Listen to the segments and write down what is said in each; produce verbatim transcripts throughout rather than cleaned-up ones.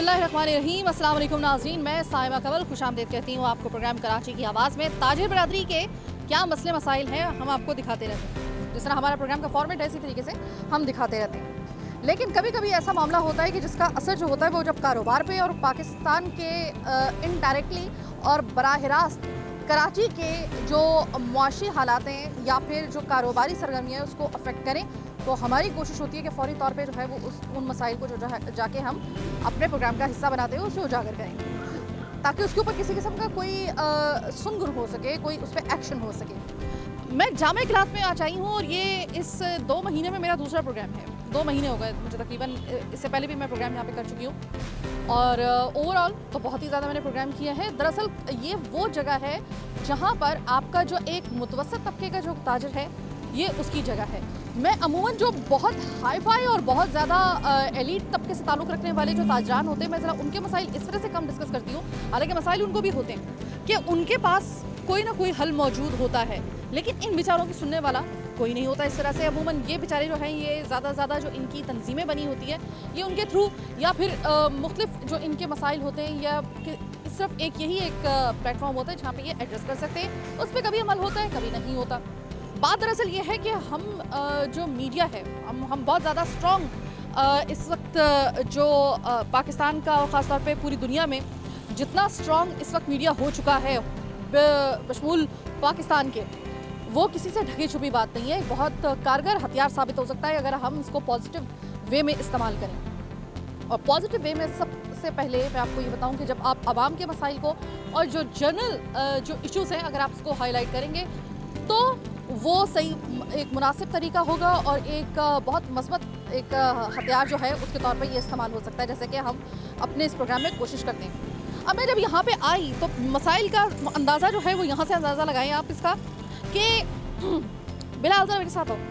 बिस्मिल्लाहिर्रहमानिर्रहीम। अस्सलाम वालेकुम नाज़रीन, मैं साइमा कवल खुशामदीद कहती हूँ आपको प्रोग्राम कराची की आवाज़ में। ताजिर बरादरी के क्या मसले मसाइल हैं हम आपको दिखाते रहते हैं। जिस तरह हमारा प्रोग्राम का फॉर्मेट है इसी तरीके से हम दिखाते रहते हैं। लेकिन कभी कभी ऐसा मामला होता है कि जिसका असर जो होता है वो जब कारोबार पे और पाकिस्तान के इनडायरेक्टली और बराह रास्त कराची के जो मुआशी हालात हैं या फिर जो कारोबारी सरगर्मियाँ हैं उसको अफेक्ट करें, तो हमारी कोशिश होती है कि फौरी तौर पे जो है वो उस उन मसाइल को जो जाके हम अपने प्रोग्राम का हिस्सा बनाते हुए उसे उजागर करें, ताकि उसके ऊपर किसी किस्म का कोई सुनगुर हो सके, कोई उस पर एक्शन हो सके। मैं जामे क्लास में आज आई हूँ और ये इस दो महीने में मेरा दूसरा प्रोग्राम है। दो महीने हो गए मुझे तकरीबन, इससे पहले भी मैं प्रोग्राम यहाँ पे कर चुकी हूँ और ओवरऑल तो बहुत ही ज़्यादा मैंने प्रोग्राम किया है। दरअसल ये वो जगह है जहाँ पर आपका जो एक मुतवसत तबके का जो ताजिर है ये उसकी जगह है। मैं अमूमन जो बहुत हाई फाई और बहुत ज़्यादा एलीट तबके से ताल्लुक़ रखने वाले जो ताजरान होते हैं, मैं ज़रा उनके मसाइल इस तरह से कम डिस्कस करती हूँ। हालांकि मसाइल उनको भी होते हैं कि उनके पास कोई ना कोई हल मौजूद होता है, लेकिन इन बेचारों की सुनने वाला कोई नहीं होता इस तरह से। अमूमन ये बेचारे जो हैं ये ज़्यादा ज़्यादा जो इनकी तंजीमें बनी होती है ये उनके थ्रू या फिर मुख्तलिफ जो इनके मसाइल होते हैं या सिर्फ एक यही एक प्लेटफॉर्म होता है जहाँ पे ये एड्रेस कर सकते हैं, उस पर कभी अमल होता है कभी नहीं होता। बात दरअसल ये है कि हम जो मीडिया है हम हम बहुत ज़्यादा स्ट्रॉन्ग इस वक्त जो पाकिस्तान का और ख़ास तौर पे पूरी दुनिया में जितना स्ट्रॉन्ग इस वक्त मीडिया हो चुका है बशमूल पाकिस्तान के, वो किसी से ढकी छुपी बात नहीं है। बहुत कारगर हथियार साबित हो सकता है अगर हम इसको पॉजिटिव वे में इस्तेमाल करें। और पॉजिटिव वे में सबसे पहले मैं आपको ये बताऊं कि जब आप आवाम के मसाइल को और जो जनरल जो इश्यूज़ हैं अगर आप इसको हाईलाइट करेंगे तो वो सही एक मुनासिब तरीका होगा और एक बहुत मस्बत एक हथियार जो है उसके तौर पर ये इस्तेमाल हो सकता है, जैसे कि हम अपने इस प्रोग्राम में कोशिश करते हैं। अब मैं जब यहाँ पे आई तो मसाइल का अंदाज़ा जो है वो यहाँ से अंदाज़ा लगाएं आप इसका कि बिलाल मेरे साथ हो।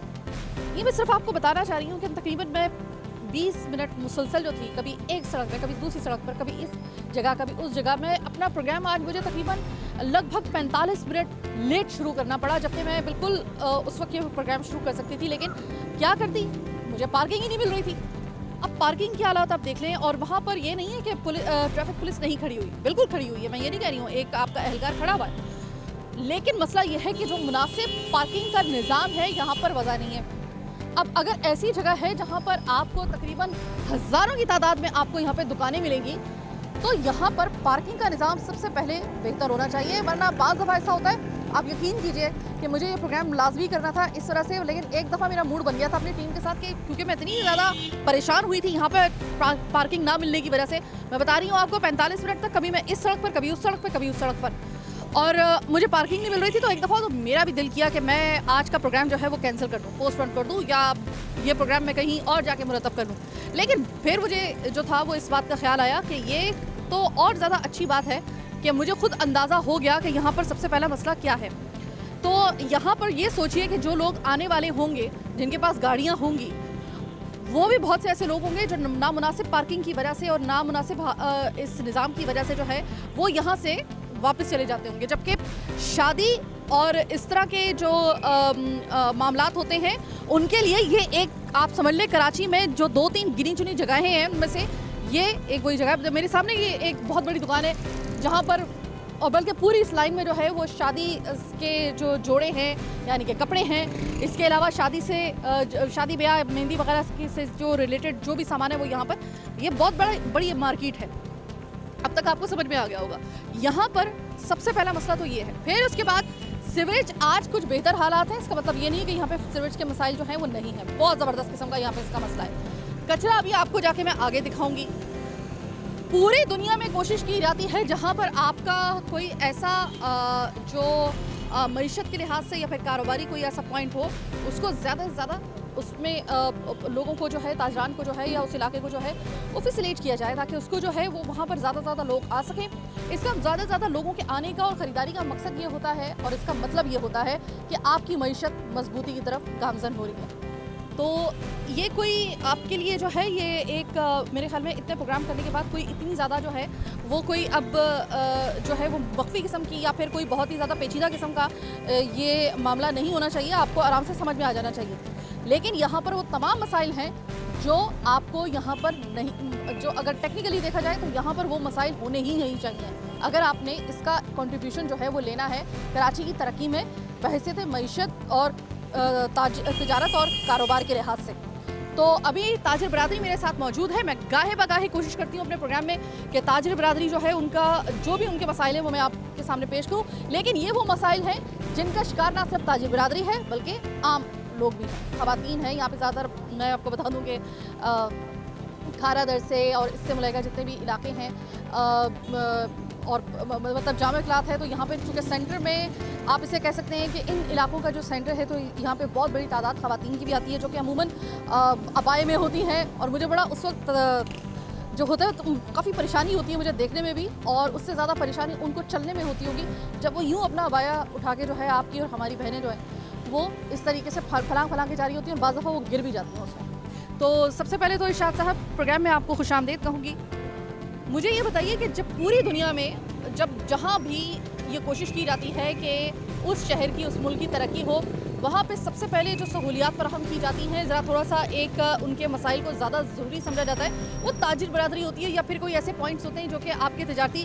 ये मैं सिर्फ आपको बताना चाह रही हूँ कि तकरीबन मैं बीस मिनट मुसलसल जो थी, कभी एक सड़क पर कभी दूसरी सड़क पर कभी इस जगह कभी उस जगह में अपना प्रोग्राम आज मुझे तकरीबन लगभग पैंतालीस मिनट लेट शुरू करना पड़ा, जबकि मैं बिल्कुल उस वक्त ये प्रोग्राम शुरू कर सकती थी। लेकिन क्या करती, मुझे पार्किंग ही नहीं मिल रही थी। अब पार्किंग की हालात आप देख लें, और वहाँ पर ये नहीं है कि पुलिस ट्रैफिक पुलिस नहीं खड़ी हुई, बिल्कुल खड़ी हुई है, मैं ये नहीं कह रही हूँ, एक आपका एहलकार खड़ा हुआ है। लेकिन मसला ये है कि जो मुनासिब पार्किंग का निज़ाम है यहाँ पर वजह नहीं है। अब अगर ऐसी जगह है जहाँ पर आपको तकरीबन हज़ारों की तादाद में आपको यहाँ पे दुकानें मिलेंगी, तो यहाँ पर पार्किंग का निज़ाम सबसे पहले बेहतर होना चाहिए। वरना बाज़ दफ़ा ऐसा होता है, आप यकीन कीजिए कि मुझे ये प्रोग्राम लाजमी करना था इस तरह से, लेकिन एक दफ़ा मेरा मूड बन गया था अपनी टीम के साथ कि क्योंकि मैं इतनी ज़्यादा परेशान हुई थी यहाँ पर पार्किंग ना मिलने की वजह से। मैं बता रही हूँ आपको पैंतालीस मिनट तक कभी मैं इस सड़क पर कभी उस सड़क पर कभी उस सड़क पर, और मुझे पार्किंग नहीं मिल रही थी। तो एक दफ़ा तो मेरा भी दिल किया कि मैं आज का प्रोग्राम जो है वो कैंसिल कर दूँ, पोस्टपोन कर दूँ, या ये प्रोग्राम मैं कहीं और जाके मुरतब कर लूँ। लेकिन फिर मुझे जो था वो इस बात का ख्याल आया कि ये तो और ज़्यादा अच्छी बात है कि मुझे खुद अंदाज़ा हो गया कि यहाँ पर सबसे पहला मसला क्या है। तो यहाँ पर ये सोचिए कि जो लोग आने वाले होंगे, जिनके पास गाड़ियाँ होंगी, वो भी बहुत से ऐसे लोग होंगे जो नामुनासिब पार्किंग की वजह से और नामुनासिब इस निज़ाम की वजह से जो है वो यहाँ से वापस चले जाते होंगे। जबकि शादी और इस तरह के जो मामलात होते हैं उनके लिए ये एक, आप समझ लें कराची में जो दो तीन गिनी चुनी जगहें हैं उनमें से ये एक वही जगह है। मेरे सामने ये एक बहुत बड़ी दुकान है जहाँ पर, और बल्कि पूरी इस लाइन में जो है वो शादी के जो जोड़े हैं यानी कि कपड़े हैं, इसके अलावा शादी से शादी ब्याह मेहंदी वगैरह से जो रिलेटेड जो भी सामान है वो यहाँ पर, ये बहुत बड़ा बड़ी मार्केट है। अब तक आपको समझ में आ गया होगा। यहाँ पर सबसे पहला मसला तो ये है। फिर उसके बाद सीवरेज आज कुछ बेहतर हालात हैं, इसका मतलब ये नहीं है कि यहाँ पे सीवरेज के मसाइल जो हैं वो नहीं है, बहुत ज़बरदस्त किस्म का यहाँ पे इसका मसला है। कचरा अभी आपको जाके मैं आगे दिखाऊंगी। पूरी दुनिया में कोशिश की जाती है जहाँ पर आपका कोई ऐसा जो मईशत के लिहाज से या फिर कारोबारी कोई ऐसा पॉइंट हो, उसको ज़्यादा से ज़्यादा उसमें आ, लोगों को जो है, ताजरान को जो है या उस इलाके को जो है वो फैसिलिटेट किया जाए, ताकि उसको जो है वो वहाँ पर ज़्यादा से ज़्यादा लोग आ सकें। इसका ज़्यादा से ज़्यादा लोगों के आने का और ख़रीदारी का मकसद ये होता है, और इसका मतलब ये होता है कि आपकी मईशत मजबूती की तरफ गामजन हो रही है। तो ये कोई आपके लिए जो है ये एक आ, मेरे ख्याल में इतने प्रोग्राम करने के बाद कोई इतनी ज़्यादा जो है वो कोई अब आ, जो है वो वक्फी किस्म की या फिर कोई बहुत ही ज़्यादा पेचीदा किस्म का ये मामला नहीं होना चाहिए, आपको आराम से समझ में आ जाना चाहिए। लेकिन यहाँ पर वो तमाम मसाइल हैं जो आपको यहाँ पर नहीं, जो अगर टेक्निकली देखा जाए तो यहाँ पर वो मसाइल होने ही नहीं चाहिए अगर आपने इसका कंट्रीब्यूशन जो है वो लेना है कराची की तरक्की में बहैसियत मईशत और तिजारत और कारोबार के लिहाज से। तो अभी ताजिर बरादरी मेरे साथ मौजूद है। मैं गाहे बगाहे कोशिश करती हूँ अपने प्रोग्राम में कि ताजिर बरादरी जो है उनका जो भी उनके मसाइल हैं वो मैं आपके सामने पेश करूँ, लेकिन ये वो मसाइल हैं जिनका शिकार ना सिर्फ ताजिर बरादरी है बल्कि आम लोग भी हैं, ख़वातीन हैं यहाँ पे ज़्यादातर। मैं आपको बता दूँ कि खारा दर से और इससे मुलैका जितने भी इलाके हैं और मतलब जामे क्लाथ है, तो यहाँ पे चूँकि सेंटर में आप इसे कह सकते हैं कि इन इलाकों का जो सेंटर है तो यहाँ पे बहुत बड़ी तादाद ख़वातीन की भी आती है जो कि अमूमन अबाए में होती हैं। और मुझे बड़ा उस वक्त जो होता है तो काफ़ी परेशानी होती है मुझे देखने में भी, और उससे ज़्यादा परेशानी उनको चलने में होती होगी जब वो यूँ अपना अबाया उठा के जो है आपकी और हमारी बहनें जो है वो इस तरीके से फलांग फलांग के जा रही होती हैं और बाज़ दफ़ा वो गिर भी जाती हैं उसमें। तो सबसे पहले तो इरशाद साहब प्रोग्राम में आपको खुशामदीद कहूँगी। मुझे ये बताइए कि जब पूरी दुनिया में जब जहाँ भी ये कोशिश की जाती है कि उस शहर की उस मुल्क की तरक्की हो, वहाँ पे सबसे पहले जो सहूलियात फराहम की जाती हैं, ज़रा थोड़ा सा एक उनके मसाइल को ज़्यादा ज़रूरी समझा जाता है, वो ताजिर बरादरी होती है या फिर कोई ऐसे पॉइंट्स होते हैं जो कि आपके तिजारती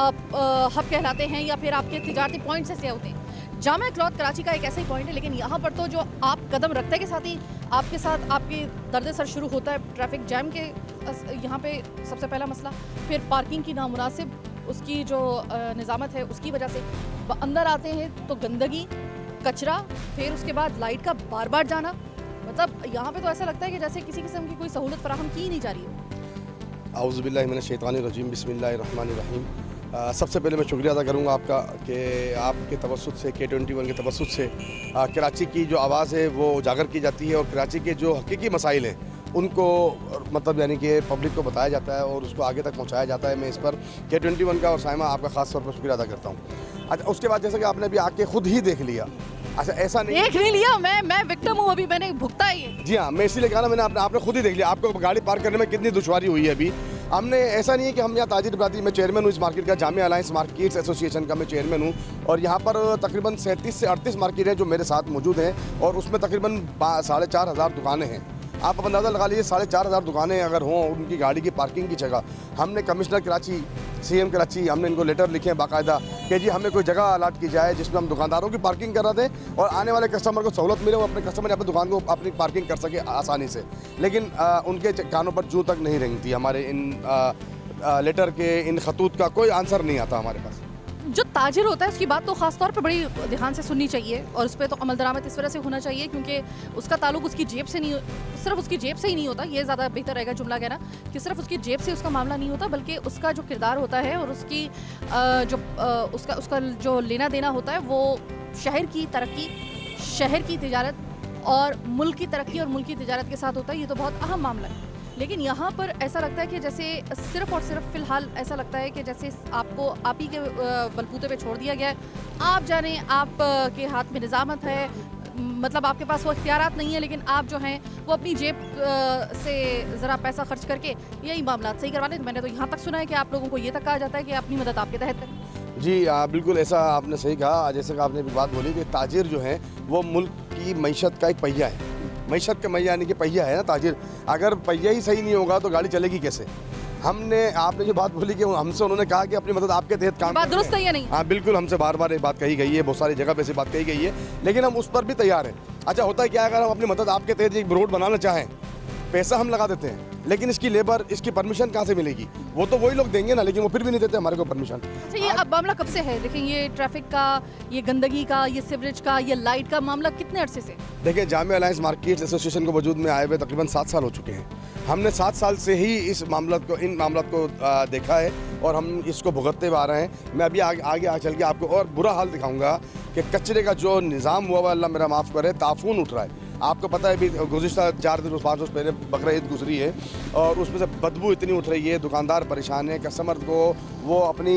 हब कहलाते हैं या फिर आपके तिजारती पॉइंट्स ऐसे होते हैं। जामा क्लॉथ कराची का एक ऐसा ही पॉइंट है, लेकिन यहाँ पर तो जो आप कदम रखते के साथ ही आपके साथ आपकी दर्द सर शुरू होता है ट्रैफिक जैम के। यहाँ पे सबसे पहला मसला, फिर पार्किंग की नामुनासिब उसकी जो निज़ामत है उसकी वजह से अंदर आते हैं तो गंदगी, कचरा, फिर उसके बाद लाइट का बार बार जाना। मतलब यहाँ पे तो ऐसा लगता है कि जैसे किसी किस्म की कोई सहूलत फराहम की नहीं जा रही है। औज़ु बिल्लाहि मिनश शैतानिर रजीम, बिस्मिल्लाहिर रहमानिर रहीम। आ, सबसे पहले मैं शुक्रिया अदा करूँगा आपका कि आपके तवस्सुत से के ट्वेंटी वन के तवस्सुत से आ, कराची की जो आवाज़ है वो उजागर की जाती है और कराची के जो हकीकी मसाइल हैं उनको मतलब यानी कि पब्लिक को बताया जाता है और उसको आगे तक पहुंचाया जाता है। मैं इस पर के ट्वेंटी वन का और साइमा आपका ख़ास तौर पर शुक्रिया अदा करता हूँ। अच्छा, उसके बाद जैसा कि आपने अभी आके खुद ही देख लिया। अच्छा, ऐसा नहीं देख नहीं लिया, मैं मैं विक्टिम हूँ, अभी मैंने भुगता है ये। जी हाँ, मैं इसीलिए कहा ना, मैंने आपने आपने खुद ही देख लिया, आपको गाड़ी पार्क करने में कितनी दुश्वारी हुई है। अभी हमने ऐसा नहीं है कि हम यहाँ ताजिर बरादरी में चेयरमैन हूँ इस मार्केट का, जामिया अलायंस मार्केट्स एसोसिएशन का मैं चेयरमैन हूँ और यहाँ पर तकरीबन सैंतीस से अड़तीस मार्केट हैं जो मेरे साथ मौजूद हैं और उसमें तकरीबन साढ़े चार हज़ार दुकानें हैं। आप अंदाज़ा लगा लीजिए, साढ़े चार हज़ार दुकानें अगर हों उनकी गाड़ी की पार्किंग की जगह। हमने कमिश्नर कराची, सीएम कराची, हमने इनको लेटर लिखे हैं बाकायदा कि जी हमें कोई जगह अलाट की जाए जिसमें हम दुकानदारों की पार्किंग करा दें और आने वाले कस्टमर को सहूलत मिले, वो अपने कस्टमर अपनी दुकान को अपनी पार्किंग कर सके आसानी से। लेकिन आ, उनके कानों पर जूं तक नहीं रेंगती। हमारे इन आ, आ, लेटर के, इन खतूत का कोई आंसर नहीं आता हमारे पास। जो ताजिर होता है उसकी बात तो ख़ास तौर पे बड़ी ध्यान से सुननी चाहिए और उस पर तो अमल दरामद इस तरह से होना चाहिए क्योंकि उसका ताल्लुक उसकी जेब से नहीं, सिर्फ उसकी जेब से ही नहीं होता, ये ज़्यादा बेहतर रहेगा जुमला कहना कि सिर्फ उसकी जेब से उसका मामला नहीं होता, बल्कि उसका जो किरदार होता है और उसकी जो उसका उसका जो लेना देना होता है वो शहर की तरक्की, शहर की तिजारत और मुल्क की तरक्की और मुल्क की तिजारत के साथ होता है। ये तो बहुत अहम मामला है। लेकिन यहाँ पर ऐसा लगता है कि जैसे सिर्फ और सिर्फ फ़िलहाल ऐसा लगता है कि जैसे आपको आप ही के बलबूते पे छोड़ दिया गया है, आप जाने आप के हाथ में निज़ामत है, मतलब आपके पास वो इख्तियारात नहीं है, लेकिन आप जो हैं वो अपनी जेब से ज़रा पैसा खर्च करके यही मामला सही करवा लें। मैंने तो यहाँ तक सुना है कि आप लोगों को ये तक कहा जाता है कि अपनी मदद आपके तहत करें। जी आ, बिल्कुल ऐसा आपने सही कहा। जैसे कि आपने भी बात बोली कि ताजिर जो है वो मुल्क की मईशत का एक पहिया है। मईशत का मैया यानी कि पहिया है ना ताजिर, अगर पहिया ही सही नहीं होगा तो गाड़ी चलेगी कैसे। हमने आपने जो बात बोली कि हमसे उन्होंने कहा कि अपनी मदद आपके तहत काम, बात दुरुस्त है या नहीं? हाँ बिल्कुल, हमसे बार बार ये बात कही गई है, बहुत सारी जगह पे से बात कही गई है, लेकिन हम उस पर भी तैयार हैं। अच्छा, होता है क्या, अगर हम अपनी मदद आपके तहत एक रोड बनाना चाहें, पैसा हम लगा देते हैं, लेकिन इसकी लेबर, इसकी परमिशन कहाँ से मिलेगी? वो तो वही लोग देंगे ना, लेकिन वो फिर भी नहीं देते हमारे को परमिशन। अच्छा, ये अब मामला कब से है? देखिए, ये ट्रैफिक का, ये गंदगी का, ये सीवरेज का, ये लाइट का मामला कितने अरसे से? देखिए, जामिया अलायंस मार्केट्स एसोसिएशन को वजूद में आए हुए तकरीबन सात साल हो चुके हैं। हमने सात साल से ही इस मामला को इन मामला को आ, देखा है और हम इसको भुगतते हुए आ रहे हैं। मैं अभी आगे आगे आगे चल के आपको और बुरा हाल दिखाऊंगा कि कचरे का जो निज़ाम हुआ हुआ, अल्लाह मेरा माफ़ करे, ताफून उठ रहा है। आपको पता है अभी गुज़िश्ता चार दिन पाँच रोज़ पहले बकरा ईद गुजरी है और उसमें से बदबू इतनी उठ रही है, दुकानदार परेशान है, कस्टमर को वो अपनी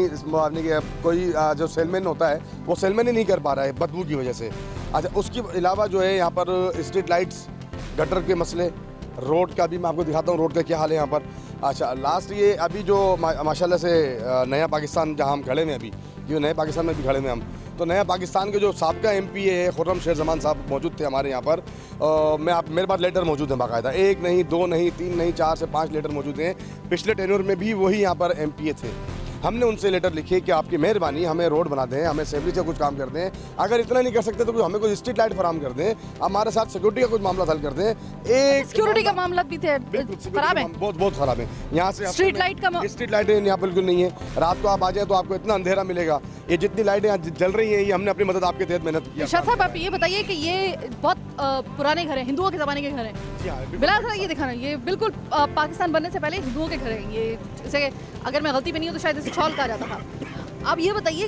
कोई जो सेलमैन होता है वो सेलमैन ही नहीं कर पा रहा है बदबू की वजह से। अच्छा, उसके अलावा जो है यहाँ पर स्ट्रीट लाइट्स, गटर के मसले, रोड का भी मैं आपको दिखाता हूँ रोड का क्या हाल है यहाँ पर। अच्छा, लास्ट ये अभी जो मा, माशाल्लाह से नया पाकिस्तान जहाँ हम खड़े हैं अभी, ये नए पाकिस्तान में भी खड़े हैं हम, तो नया पाकिस्तान के जो साबका एम पी है खुर्रम शेर जमान साहब मौजूद थे हमारे यहाँ पर। आ, मैं आप मेरे पास लेटर मौजूद है बाकायदा, एक नहीं, दो नहीं, तीन नहीं, चार से पाँच लेटर मौजूद हैं। पिछले टेन्योर में भी वही यहाँ पर एम पी ए थे। हमने उनसे लेटर लिखे कि आपकी मेहरबानी हमें रोड बना दें, हमें असेंबली से कुछ काम कर दें, अगर इतना नहीं कर सकते तो हमें कोई स्ट्रीट लाइट फराम कर दें, हमारे साथ सिक्योरिटी का कुछ मामला हल कर दें। एक सिक्योरिटी का मामला भी थे खराब है, बहुत बहुत खराब है। यहाँ से स्ट्रीट लाइट का स्ट्रीट लाइटें यहाँ बिल्कुल नहीं है। रात को आप आ जाए तो आपको इतना अंधेरा मिलेगा। ये जितनी लाइटें यहाँ जल रही हैं ये हमने अपनी मदद आपके तहत मेहनत की। शाह साहब आप ये बताइए कि ये बहुत पुराने घर हैं, हिंदुओं के ज़माने के घर हैं। बिलाल सर ये दिखाना, ये बिल्कुल पाकिस्तान बनने से पहले हिंदुओं के घर हैं। ये जैसे अगर मैं गलती पे नहीं हूँ तो शायद इसे छौल कहा जाता था। अब ये बताइए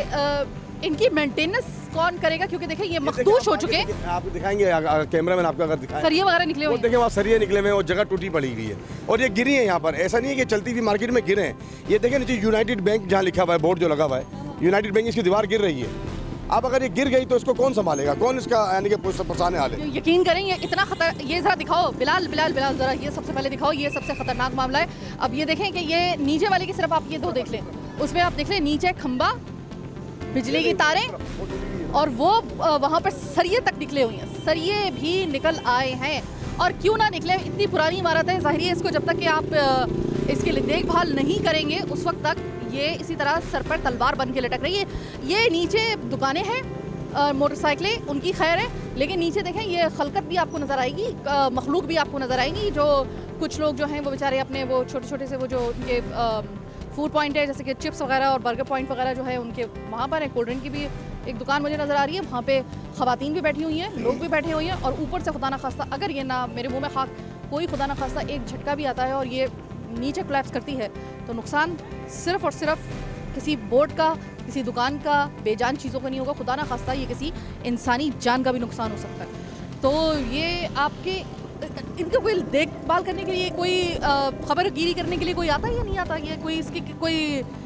कि इनकी मेंटेनेंस कौन करेगा, क्योंकि देखिए ये मखदूश हो चुके हैं। आपको दिखाएंगे कैमरा मैन आपको अगर दिखाएं, सरिये वगैरह निकले हुए हैं। देखिए वहाँ सरिये निकले हुए हैं और जगह टूटी पड़ी हुई है और ये गिरी है यहाँ पर। ऐसा नहीं है कि चलती हुई मार्केट में गिरे हैं। ये देखिए नीचे यूनाइटेड बैंक जहाँ लिखा हुआ है, बोर्ड जो लगा हुआ है यूनाइटेड बैंक, इसकी दीवार गिर रही है। अब अगर ये गिर गई तो इसको कौन संभालेगा, कौन इसका यानी कि परेशान हाल है। यकीन करें ये इतना खतर, ये जरा दिखाओ बिलाल बिलाल बिलाल जरा ये सबसे पहले दिखाओ, ये सबसे खतरनाक मामला है। अब ये देखें कि ये नीचे वाले की सिर्फ आप ये दो देख लें, उसमें आप देख लें नीचे खंबा, बिजली की तारें और वो वहाँ पर सरिये तक निकले हुए हैं, सरिये भी निकल आए हैं। और क्यों ना निकले, इतनी पुरानी इमारत है, ज़ाहिर है इसको जब तक कि आप इसकी देखभाल नहीं करेंगे उस वक्त तक ये इसी तरह सर पर तलवार बन के लटक रही है। ये नीचे दुकानें हैं, मोटरसाइकिलें उनकी खैर है, लेकिन नीचे देखें ये खलकत भी आपको नज़र आएगी, मखलूक भी आपको नज़र आएंगी। जो कुछ लोग जो हैं वो बेचारे अपने वो छोटे छोटे से वो जो उनके फूड पॉइंट है, जैसे कि चिप्स वगैरह और बर्गर पॉइंट वगैरह जो है उनके वहाँ पर है। कोल्ड ड्रिंक की भी एक दुकान मुझे नज़र आ रही है, वहाँ पे ख़वातीन भी बैठी हुई हैं, लोग भी बैठे हुए हैं। और ऊपर से खुदा ना खास्ता अगर ये ना मेरे मुँह में खाक कोई खुदा ना खास्ता एक झटका भी आता है और ये नीचे कोलैप्स करती है तो नुकसान सिर्फ और सिर्फ किसी बोर्ड का, किसी दुकान का, बेजान चीज़ों का नहीं होगा, खुदा ना खास्ता ये किसी इंसानी जान का भी नुकसान हो सकता है। तो ये आपके इनका कोई देखभाल करने के लिए, कोई खबरगिरी करने के लिए कोई आता है या नहीं आता? ये कोई इसकी कोई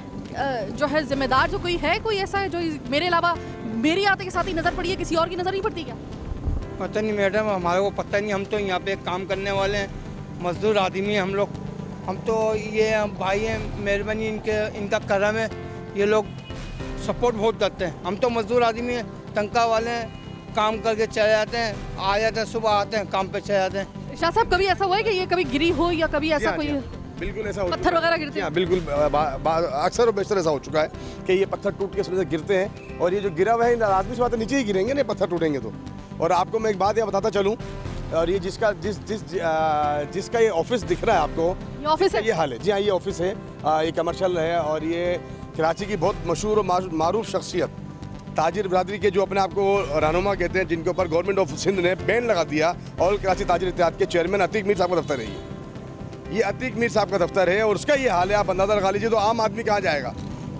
जो है जिम्मेदार जो कोई है, कोई ऐसा है जो मेरे अलावा मेरी आते के साथ ही नज़र पड़ी है, किसी और की नज़र नहीं पड़ती क्या? पता नहीं मैडम, हमारे को पता नहीं। हम तो यहाँ पे काम करने वाले हैं, मजदूर आदमी हैं हम लोग। हम तो ये भाई हैं, मेहरबानी इनके इनका करम है, ये लोग सपोर्ट बहुत करते हैं। हम तो मजदूर आदमी हैं, तनख्वाह वाले हैं, काम करके चले जाते हैं, आ जाते हैं, सुबह आते हैं, काम पे चले जाते हैं। शाह साहब कभी ऐसा हुआ है कि ये कभी गिरी हो या कभी ऐसा कोई बिल्कुल ऐसा पत्थर वगैरह गिरते हैं? बिल्कुल अक्सर और बेशतर ऐसा हो चुका है कि ये पत्थर टूट के से गिरते हैं और ये जो गिरा हुआ है आदमी से बात नीचे ही गिरेंगे ना, पत्थर टूटेंगे तो। और आपको मैं एक बात यह बताता चलूँ, और ये जिसका जिस जिस जिसका ये ऑफिस दिख रहा है आपको, ये ऑफिस है, ये हाल है जी हाँ, ये ऑफिस है, ये कमर्शियल है और ये कराची की बहुत मशहूर और मारूफ शख्सियत ताजिर बरादरी के जो अपने आप को रहनुमा कहते हैं, जिनके ऊपर गवर्नमेंट ऑफ सिंध ने बैन लगा दिया, और कराची ताजिर इत्तेहाद के चेयरमैन अतीक मीर साहब का दफ्तर है ये ये अतीक मीर साहब का दफ्तर है और उसका ये हाल है। आप अंदाज़ा लगा लीजिए तो आम आदमी कहाँ जाएगा,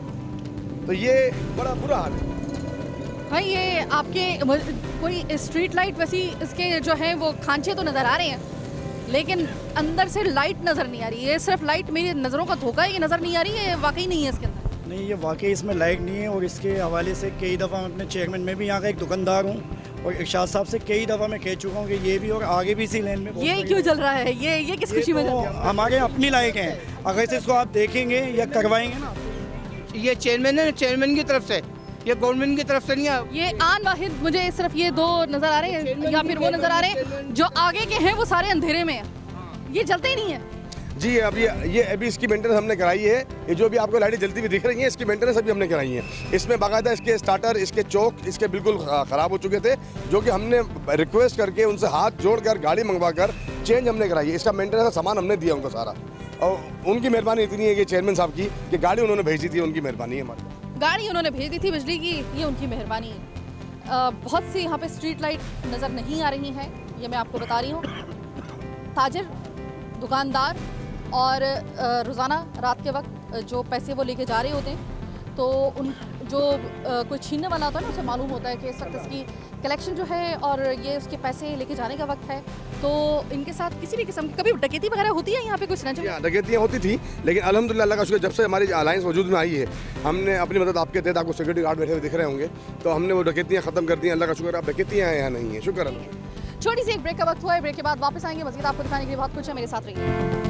तो ये बड़ा बुरा हाल है भाई। ये आपके कोई स्ट्रीट लाइट वैसी इसके जो है वो खांचे तो नज़र आ रहे हैं, लेकिन अंदर से लाइट नज़र नहीं आ रही है। ये सिर्फ लाइट मेरी नज़रों का धोखा है, ये नज़र नहीं आ रही है, वाकई नहीं है इसके अंदर। नहीं, ये वाकई इसमें लाइट नहीं है। और इसके हवाले से कई दफ़ा मैं अपने चेयरमैन में भी यहाँ का एक दुकानदार हूँ और इरशाद साहब से कई दफ़ा मैं कह चुका हूँ कि ये भी और आगे भी इसी लाइन में ये क्यों चल रहा है, ये ये किस खुशी में चल रहा है? हमारे अपनी लाइक हैं, अगर से इसको आप देखेंगे या करवाएंगे ना, ये चेयरमैन है, चेयरमैन की तरफ से, ये गवर्नमेंट की तरफ से नहीं है। ये आन वाहिद मुझे सिर्फ ये दो नज़र आ रहे हैं या फिर वो नज़र आ रहे हैं, जो आगे के हैं वो सारे अंधेरे में हैं, ये जलते ही नहीं है जी। अभी ये अभी इसकी मेंटेनेंस हमने कराई है। ये जो भी आपको लाइटें जलती हुई दिख रही हैं, इसकी मेंटेनेंस अभी हमने कराई है। इसमें बाकायदा इसके स्टार्टर, इसके चौक इसके बिल्कुल ख़राब हो चुके थे, जो कि हमने रिक्वेस्ट करके उनसे हाथ जोड़कर गाड़ी मंगवा कर चेंज हमने कराई है। इसका मेंटेनेंस का सामान हमने दिया उनको सारा, और उनकी मेहरबानी इतनी है कि चेयरमैन साहब की कि गाड़ी उन्होंने भेजी थी, उनकी मेहरबानी है। हमारी गाड़ी उन्होंने भेज दी थी बिजली की, ये उनकी मेहरबानी है। बहुत सी यहाँ पे स्ट्रीट लाइट नज़र नहीं आ रही हैं, ये मैं आपको बता रही हूँ। ताजिर, दुकानदार और रोज़ाना रात के वक्त जो पैसे वो लेके जा रहे होते हैं, तो उन जो कोई छीनने वाला होता है ना, उसे मालूम होता है कि इस वक्त इसकी कलेक्शन जो है और ये उसके पैसे लेके जाने का वक्त है, तो इनके साथ किसी भी किस्म की कभी डकैती वगैरह होती है यहाँ पे कुछ ना? डकैतियाँ होती थी, लेकिन अल्हम्दुलिल्लाह अल्लाह का शुक्र, जब से हमारी अलायंस वजूद में आई है, हमने अपनी मदद आपके तहत, आपको सिक्योरिटी गार्ड बैठे हुए दिख रहे होंगे, तो हमने वो डकैतियाँ ख़त्म कर दी हैं। अल्लाह का शुक्र, अब डकैतियाँ यहाँ नहीं है, शुक्र अल्लाह। छोटी सी एक ब्रेक का वक्त हुआ है, ब्रेक के बाद वापस आएंगे, मज़ीद आपको दिखाने के लिए बहुत कुछ है, मेरे साथ रहिए।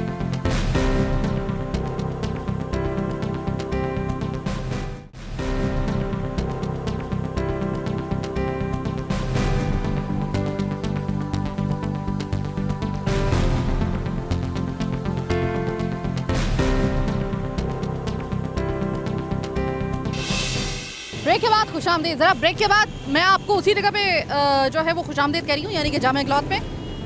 ब्रेक के बाद खुशामदीद। ज़रा ब्रेक के बाद मैं आपको उसी जगह पे अ, जो है वो खुशामदीद कह रही हूँ, यानी कि जामा क्लॉथ पे।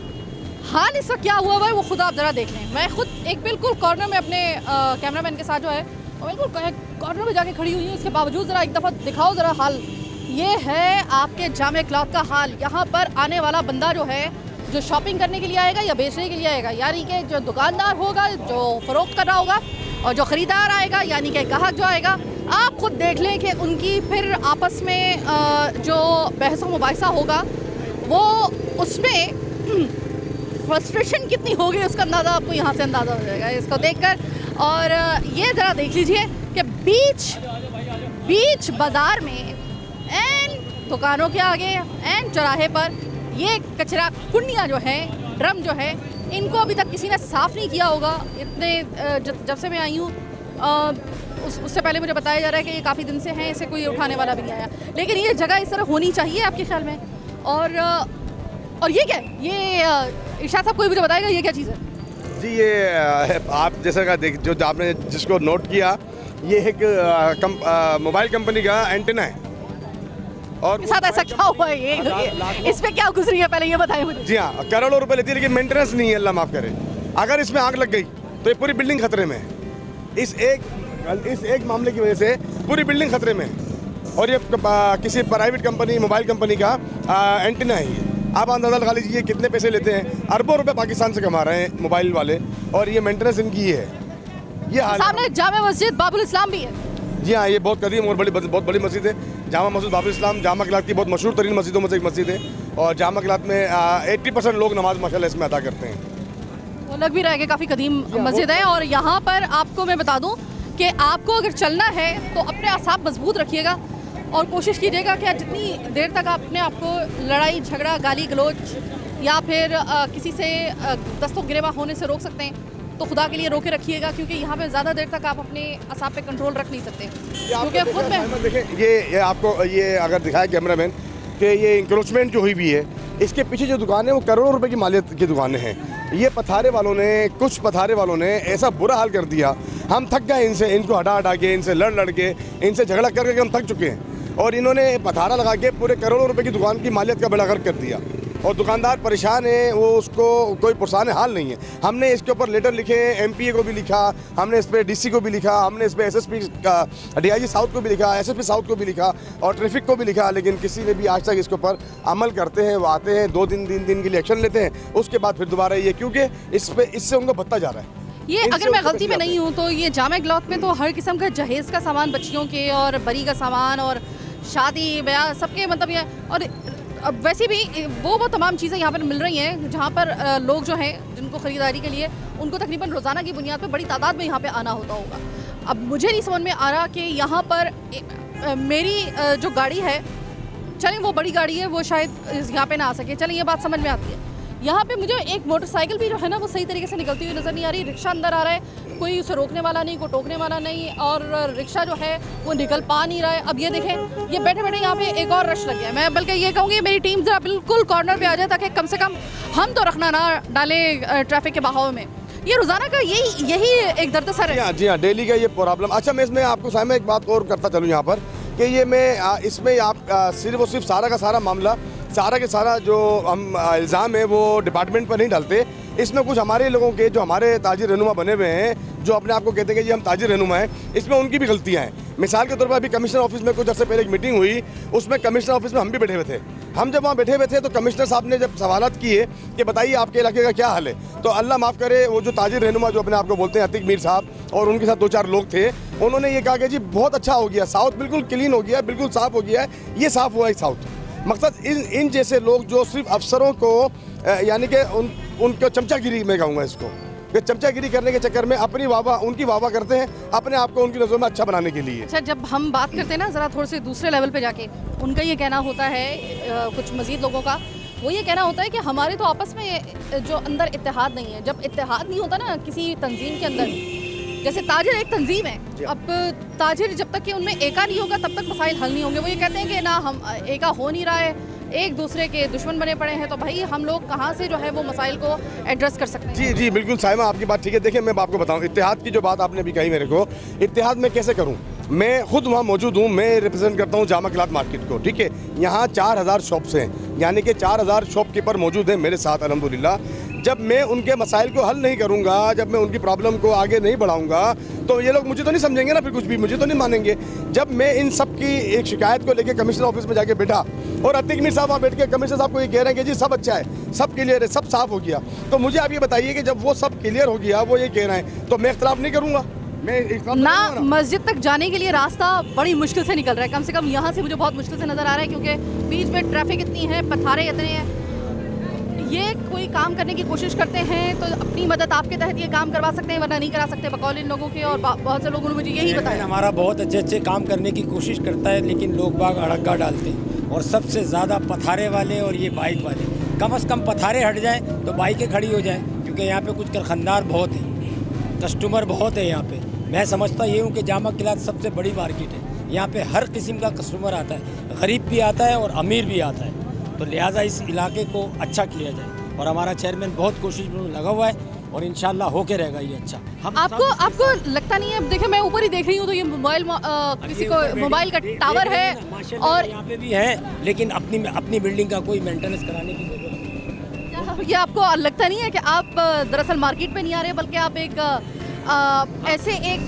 हाल इसका क्या हुआ हुआ है वो खुद आप ज़रा देख लें। मैं खुद एक बिल्कुल कॉर्नर में अपने कैमरामैन के साथ जो है वो बिल्कुल कॉर्नर में जाके खड़ी हुई हूँ। इसके बावजूद ज़रा एक दफ़ा दिखाओ ज़रा हाल। ये है आपके जामा क्लॉथ का हाल। यहाँ पर आने वाला बंदा जो है, जो शॉपिंग करने के लिए आएगा या बेचने के लिए आएगा, यानी कि जो दुकानदार होगा जो फ़रोख्त कर रहा होगा, और जो ख़रीदार आएगा यानी कि ग्राहक जो आएगा, आप खुद देख लें कि उनकी फिर आपस में जो बहस व मुबाहिसा होगा वो उसमें फ्रस्ट्रेशन कितनी होगी उसका अंदाज़ा आपको यहाँ से अंदाज़ा हो जाएगा इसको देखकर। और ये ज़रा देख लीजिए कि बीच बीच बाज़ार में एन दुकानों के आगे एन चौराहे पर ये कचरा कुंडियाँ जो हैं, ड्रम जो है, इनको अभी तक किसी ने साफ़ नहीं किया होगा। इतने जब से मैं आई हूँ उस उससे पहले मुझे बताया जा रहा है कि ये काफ़ी दिन से हैं, इसे कोई उठाने वाला भी नहीं आया। लेकिन ये जगह इस तरह होनी चाहिए आपके ख्याल में? और और ये क्या है? ये इरशाद साहब कोई मुझे बताएगा ये क्या चीज़ है? जी ये आप जैसा का देख जो आपने जिसको नोट किया, ये एक मोबाइल कंपनी का एंटेना है। और के साथ ऐसा क्या हुआ है? ये, ये इस पे क्या गुजरी है पहले ये बताएं मुझे। जी हाँ, करोड़ों रुपए लेती है लेकिन मेंटेनेंस नहीं है, अल्लाह माफ़ करे। अगर इसमें आग लग गई तो ये पूरी बिल्डिंग खतरे में है। इस एक इस एक मामले की वजह से पूरी बिल्डिंग खतरे में है। और ये किसी प्राइवेट कंपनी, मोबाइल कंपनी का एंटीना है। ये आप अंदाज़ा लगा लीजिए कितने पैसे लेते हैं। अरबों रुपए पाकिस्तान से कमा रहे हैं मोबाइल वाले, और ये मेंटेनेंस इनकी है। ये सामने जामा मस्जिद बाबुल इस्लाम भी है। जी हाँ, ये बहुत कदीम और बड़ी बहुत बड़ी मस्जिद है। जामा मस्जिद बाबुल इस्लाम जामा क्लाथ की बहुत मशहूर तरीन मस्जिदों में से एक मस्जिद है। और जामा क्लाथ में अस्सी परसेंट लोग नमाज माशाल्लाह इसमें अदा करते हैं। वो लग भी रहा है कि काफ़ी कदीम मस्जिद है। और यहाँ पर आपको मैं बता दूँ कि आपको अगर चलना है तो अपने आसाब मजबूत रखिएगा और कोशिश कीजिएगा कि जितनी देर तक आप अपने आपको लड़ाई झगड़ा गाली गलोच या फिर आ, किसी से दस्तों गिरेवा होने से रोक सकते हैं तो खुदा के लिए रोके रखिएगा, क्योंकि यहाँ पे ज़्यादा देर तक आप अपने असाब पे कंट्रोल रख नहीं सकते। क्योंकि खुद में देखें ये ये आपको ये अगर दिखाए कैमरामैन कि ये इंक्रोचमेंट जो हुई भी है, इसके पीछे जो दुकान है वो करोड़ों रुपए की मालियत की दुकानें हैं। ये पथारे वालों ने कुछ पथारे वालों ने ऐसा बुरा हाल कर दिया, हम थक गए इनसे, इनको हटा हटा के, इनसे लड़ लड़ के, इनसे झगड़ा कर करके हम थक चुके हैं। और इन्होंने पथारा लगा के पूरे करोड़ों रुपए की दुकान की मालियत का बड़ा गर्क कर दिया और दुकानदार परेशान है, वो उसको कोई पुरसान हाल नहीं है। हमने इसके ऊपर लेटर लिखे, एमपीए को भी लिखा, हमने इस पर डीसी को भी लिखा, हमने इस पर एसएसपी का डीआईजी साउथ को भी लिखा, एसएसपी साउथ को भी लिखा और ट्रैफिक को भी लिखा, लेकिन किसी ने भी आज तक इसके ऊपर अमल करते हैं। वो आते हैं दो दिन तीन दिन के लिए एक्शन लेते हैं, उसके बाद फिर दोबारा ये, क्योंकि इस पे इससे उनको भत्ता जा रहा है। ये अगर मैं गलती में नहीं हूँ तो ये जामा क्लॉथ में तो हर किस्म का जहेज़ का सामान, बच्चियों के और बरी का सामान और शादी ब्याह सबके मतलब ये, और अब वैसे भी वो वो तमाम चीज़ें यहाँ पर मिल रही हैं जहाँ पर लोग जो हैं जिनको ख़रीदारी के लिए उनको तकरीबन रोज़ाना की बुनियाद पर बड़ी तादाद में यहाँ पे आना होता होगा। अब मुझे नहीं समझ में आ रहा कि यहाँ पर मेरी जो गाड़ी है, चलें वो बड़ी गाड़ी है, वो शायद यहाँ पे ना आ सके, चलें ये बात समझ में आती है। यहाँ पे मुझे एक मोटरसाइकिल भी जो है ना वो सही तरीके से निकलती हुई नज़र नहीं आ रही। रिक्शा अंदर आ रहा है, कोई उसे रोकने वाला नहीं, कोई टोकने वाला नहीं, और रिक्शा जो है वो निकल पा नहीं रहा है। अब ये देखें, ये बैठे बैठे यहाँ पे एक और रश लग गया है। मैं बल्कि ये कहूँगी मेरी टीम ज़रा बिल्कुल कॉर्नर पे आ जाए ताकि कम से कम हम तो रखना ना डालें ट्रैफिक के बहाव में। ये रोज़ाना का यही यही एक दर्द-सर है। जी हाँ, डेली का ये प्रॉब्लम। अच्छा, मैं इसमें आपको साइमा एक बात और करता चलूँ यहाँ पर कि ये मैं इसमें आप सिर्फ और सिर्फ सारा का सारा मामला, सारा के सारा जो हम इल्ज़ाम है वो डिपार्टमेंट पर नहीं डालते। इसमें कुछ हमारे लोगों के जो हमारे ताजिर रहनुमा बने हुए हैं, जो अपने आप को कहते हैं कि जी हम ताजिर रहनुमा हैं, इसमें उनकी भी गलतियां हैं। मिसाल के तौर पर अभी कमिश्नर ऑफिस में कुछ अर्से पहले एक मीटिंग हुई, उसमें कमिश्नर ऑफिस में हम भी बैठे हुए थे। हम जब वहाँ बैठे हुए थे तो कमिश्नर साहब ने जब सवालात किए कि बताइए आपके इलाके का क्या हाल है, तो अल्लाह माफ़ करे वो जो ताजिर रहनुमा जो अपने आप को बोलते हैं अतीक मीर साहब और उनके साथ दो चार लोग थे, उन्होंने ये कहा कि जी बहुत अच्छा हो गया, साउथ बिल्कुल क्लीन हो गया, बिल्कुल साफ़ हो गया है। ये साफ़ हुआ है साउथ। मकसद इन इन जैसे लोग जो सिर्फ अफसरों को यानी कि उन उनको चमचागिरी में कहूँगा इसको, कि चमचागिरी करने के चक्कर में अपनी वाहवा उनकी वाहवा करते हैं अपने आप को उनकी नज़रों में अच्छा बनाने के लिए। अच्छा, जब हम बात करते हैं ना ज़रा थोड़े से दूसरे लेवल पे जाके, उनका ये कहना होता है, कुछ मज़ीद लोगों का वो ये कहना होता है कि हमारे तो आपस में जो अंदर इत्तेहाद नहीं है। जब इत्तेहाद नहीं होता ना किसी तंजीम के अंदर, जैसे ताजिर एक तंजीम है, अब ताजिर जब तक कि उनमें एका नहीं होगा तब तक मसाइल हल नहीं होंगे। वो ये कहते हैं कि ना हम एका हो नहीं रहा है, एक दूसरे के दुश्मन बने पड़े हैं, तो भाई हम लोग कहाँ से जो है वो मसाइल को एड्रेस कर सकते हैं। जी जी बिल्कुल साइमा, आपकी बात ठीक है। देखिए मैं आपको बताऊं, इत्तेहाद की जो बात आपने अभी कही मेरे को, इत्तेहाद मैं कैसे करूं? मैं खुद वहाँ मौजूद हूँ, मैं रिप्रेजेंट करता हूँ जामा क्लॉथ मार्केट को, ठीक है। यहाँ चार हज़ार शॉप्स हैं, यानी कि चार हज़ार शॉपकीपर मौजूद हैं मेरे साथ अल्हम्दुलिल्लाह। जब मैं उनके मसाइल को हल नहीं करूँगा, जब मैं उनकी प्रॉब्लम को आगे नहीं बढ़ाऊँगा, तो ये लोग मुझे तो नहीं समझेंगे ना, फिर कुछ भी मुझे तो नहीं मानेंगे। जब मैं इन सब की एक शिकायत को लेकर कमिश्नर ऑफिस में जाके बैठा और अतीक मीर साहब वहाँ बैठ के कमिश्नर साहब को ये कह रहे हैं कि जी सब अच्छा है, सब क्लियर है, सब साफ़ हो गया, तो मुझे आप ये बताइए कि जब वो सब क्लियर हो गया, वो ये कह रहे हैं, तो मैं इख्तलाफ नहीं करूँगा। मैं ना मस्जिद तक जाने के लिए रास्ता बड़ी मुश्किल से निकल रहा है, कम से कम यहाँ से मुझे बहुत मुश्किल से नज़र आ रहा है, क्योंकि बीच में ट्रैफिक इतनी है, पथारे इतने हैं। ये कोई काम करने की कोशिश करते हैं तो अपनी मदद आपके तहत ये काम करवा सकते हैं, वरना नहीं करा सकते बकौल इन लोगों के। और बहुत से लोगों ने मुझे यही बताया। हमारा बहुत अच्छे अच्छे काम करने की कोशिश करता है, लेकिन लोग बाग अड़ग्गा डालते हैं, और सबसे ज़्यादा पथारे वाले और ये बाइक वाले। कम से कम पथारे हट जाएँ तो बाइकें खड़ी हो जाएँ, क्योंकि यहाँ पे कुछ कारखानदार बहुत हैं, कस्टमर बहुत है यहाँ पे। मैं समझता ये हूँ कि जामा क्लॉथ सबसे बड़ी मार्केट है, यहाँ पे हर किस्म का कस्टमर आता है, गरीब भी आता है और अमीर भी आता है, तो लिहाजा इस इलाके को अच्छा किया जाए। और हमारा चेयरमैन बहुत कोशिश में लगा हुआ है और इंशाल्लाह होके रहेगा ये अच्छा। हम आपको आपको लगता नहीं है? देखिए मैं ऊपर ही देख रही हूँ तो ये मोबाइल किसी को मोबाइल का टावर है और यहाँ पे भी है, लेकिन अपनी अपनी बिल्डिंग का कोई मेंटेनेंस कराने की जरूरत नहीं। ये आपको लगता नहीं है कि आप दरअसल मार्केट पे नहीं आ रहे, बल्कि आप एक आ, ऐसे एक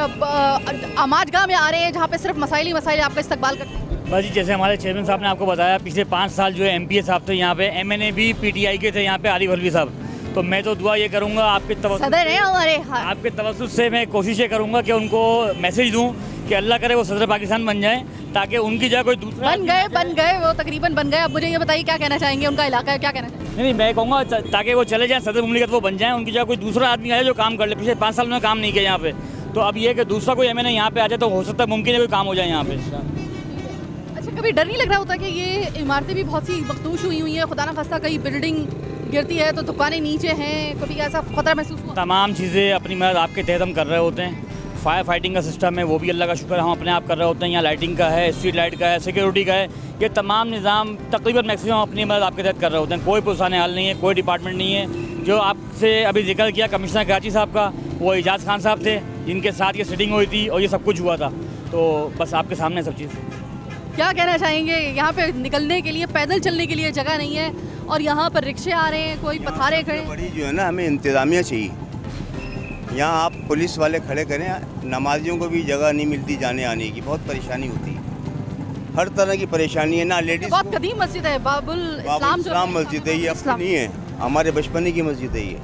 आमाजगाह में आ रहे हैं जहाँ पे सिर्फ मसाइल ही मसाइल आपका इस्तकबाल करते हैं? बस जी, जैसे हमारे चेयरमैन साहब ने आपको बताया, पिछले पाँच साल जो है एमपीए साहब थे यहाँ पे, एमएनए भी पीटीआई के थे यहाँ पे, आरिफ अलवी साहब। तो मैं तो दुआ ये करूँगा आपके सदर हैं हमारे, आपके तवज्जुह से मैं कोशिश ये करूँगा कि उनको मैसेज दूँ कि अल्लाह करे वो सदर पाकिस्तान बन जाए, ताकि उनकी जगह कोई दूसरा बन गए बन गए वो तकरीबन बन गए। अब मुझे ये बताइए क्या कहना चाहेंगे, उनका इलाका है, क्या कहना चाहेंगे? नहीं नहीं, मैं कहूँगा ताकि वो चले जाएँ, सदर मुमलिकत वो बन जाए, उनकी जगह कोई दूसरा आदमी आए जो काम कर ले। पिछले पाँच साल में काम नहीं किया यहाँ पे, तो अब ये कि दूसरा कोई एमएनए यहाँ पे आ जाए तो हो सकता है मुमकिन है कोई काम हो जाए यहाँ पे। अच्छा, कभी डर नहीं लग रहा होता कि ये इमारतें भी बहुत सी मखदूश हुई हुई हैं, खुदा ना खास्ता कहीं बिल्डिंग गिरती है तो दुकानें नीचे हैं, कभी ऐसा खतरा महसूस हुआ? तमाम चीज़ें अपनी मदद आपके तहत हम कर रहे होते हैं। फायर फाइटिंग का सिस्टम है, वो भी अल्लाह का शुक्र हम अपने आप कर रहे होते हैं। यहाँ लाइटिंग का है, स्ट्रीट लाइट का है, सिक्योरिटी का है, ये तमाम निज़ाम तकरीबन मैक्सिमम अपनी मदद आपके तहत कर रहे होते हैं। कोई पुरसाने हाल नहीं है, कोई डिपार्टमेंट नहीं है। जो आपसे अभी जिक्र किया कमिश्नर कराची साहब का, वो एजाज खान साहब थे, जिनके साथ ये सिटिंग हुई थी और ये सब कुछ हुआ था। तो बस आपके सामने सब चीज़। क्या कहना चाहेंगे? यहाँ पे निकलने के लिए, पैदल चलने के लिए जगह नहीं है और यहाँ पर रिक्शे आ रहे हैं, कोई पथारे खड़े। बड़ी जो है ना, हमें इंतज़ामिया चाहिए। यहाँ आप पुलिस वाले खड़े करें, नमाजियों को भी जगह नहीं मिलती जाने आने की, बहुत परेशानी होती है, हर तरह की परेशानी है ना। लेडीज बहुत कदीम मस्जिद है, बाबुल इस्लाम जो इस्लाम मस्जिद है, ये अपनी नहीं है, हमारे बचपने की मस्जिद है ये।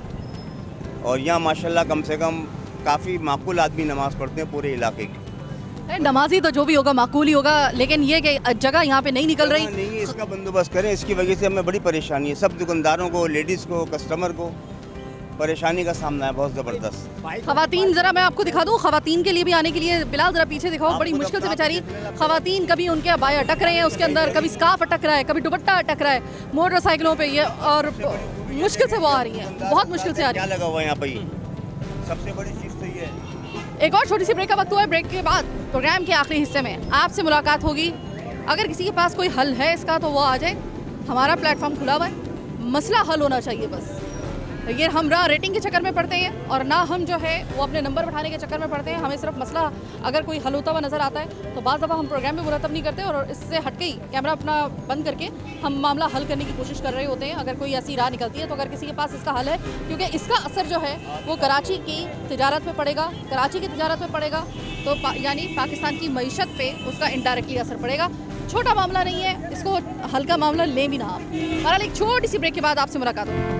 और यहाँ माशाल्लाह कम से कम काफ़ी माकूल आदमी नमाज़ पढ़ते हैं पूरे इलाके के। नमाजी तो जो भी होगा माकूल ही होगा, लेकिन ये कि जगह यहाँ पे नहीं निकल रही नहीं है, इसका बंदोबस्त करें। इसकी वजह से हमें बड़ी परेशानी है, सब दुकानदारों को, लेडीज़ को, कस्टमर को परेशानी का सामना है बहुत ज़बरदस्त। खवातीन, ज़रा मैं आपको दिखा दूँ, खवातीन के लिए भी आने के लिए, बिलाल ज़रा पीछे दिखाओ, बड़ी मुश्किल से बेचारी खवातीन, कभी उनके अबाए अटक रहे हैं उसके अंदर, कभी स्कार्फ अटक रहा है, कभी दुपट्टा अटक रहा है मोटरसाइकिलों पे, ये और मुश्किल से वो आ रही है, बहुत मुश्किल से आ रही है। क्या लगा हुआ है यहाँ पर, सबसे बड़ी चीज़ तो ये है। एक और छोटी सी ब्रेक का वक्त हुआ है, ब्रेक के बाद प्रोग्राम के आखिरी हिस्से में आपसे मुलाकात होगी। अगर किसी के पास कोई हल है इसका तो वो आ जाए, हमारा प्लेटफॉर्म खुला हुआ है, मसला हल होना चाहिए बस। ये हम ना रेटिंग के चक्कर में पड़ते हैं और ना हम जो है वो अपने नंबर बढ़ाने के चक्कर में पड़ते हैं। हमें सिर्फ मसला अगर कोई हल होता हुआ नज़र आता है तो बाज़ दफ़ा हम प्रोग्राम में मुरतब नहीं करते और इससे हट के ही कैमरा अपना बंद करके हम मामला हल करने की कोशिश कर रहे होते हैं। अगर कोई ऐसी राह निकलती है तो अगर किसी के पास इसका हल है, क्योंकि इसका असर जो है वो कराची की तिजारत पे पड़ेगा, कराची की तिजारत पे पड़ेगा तो पा, यानी पाकिस्तान की मईशत पे उसका इनडायरेक्टली असर पड़ेगा। छोटा मामला नहीं है, इसको हल्का मामला ले भी ना आप। बहरहाल एक छोटी सी ब्रेक के बाद आपसे मुलाकात होगी।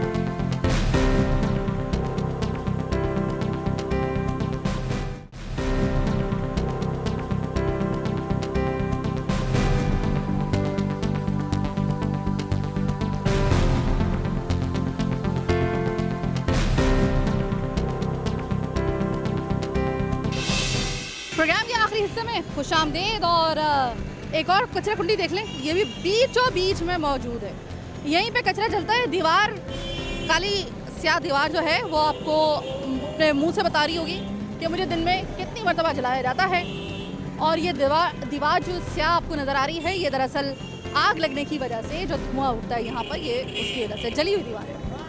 प्रोग्राम के आखिरी हिस्से में खुशामदीद और एक और कचरा कुंडी देख लें, ये भी बीचों बीच में मौजूद है। यहीं पे कचरा जलता है, दीवार काली स्याह दीवार जो है वो आपको अपने मुंह से बता रही होगी कि मुझे दिन में कितनी मरतबा जलाया जाता है। और ये दीवार दीवार जो स्याह आपको नज़र आ रही है, ये दरअसल आग लगने की वजह से जो धुआं उठता है यहाँ पर, ये उसकी वजह से जली हुई दीवार है।